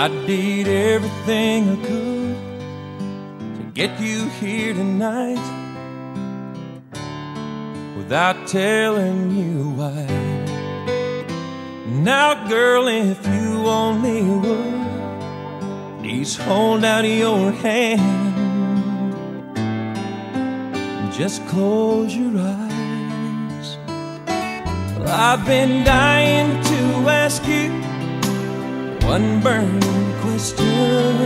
I did everything I could to get you here tonight without telling you why. Now, girl, if you only would, please hold out your hand and just close your eyes. Well, I've been dying to ask you one burning question.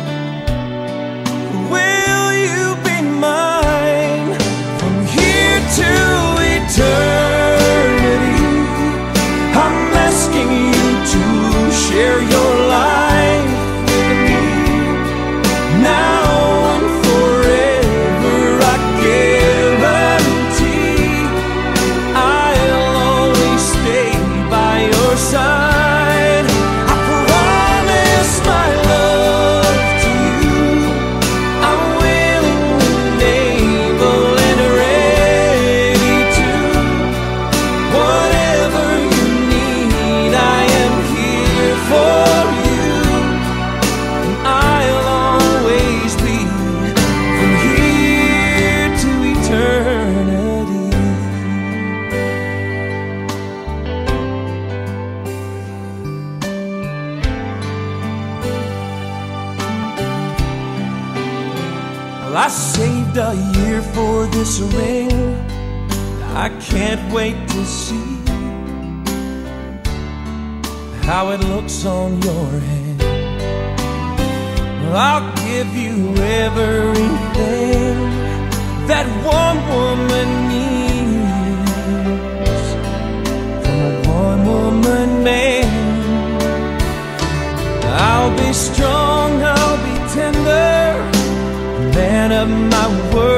Will you be mine from here to eternity? I'm asking you to share your life with me now and forever. I guarantee I'll always stay by your side. I promise my love to you. I'm willing and able and ready to. Whatever you need, I am here for you. And I'll always be from here to eternity. Well, I saved a year for this ring. I can't wait to see how it looks on your hand. Well, I'll give you everything that one woman needs from a one-woman man. I'll be strong, I'll be tender, man of my word.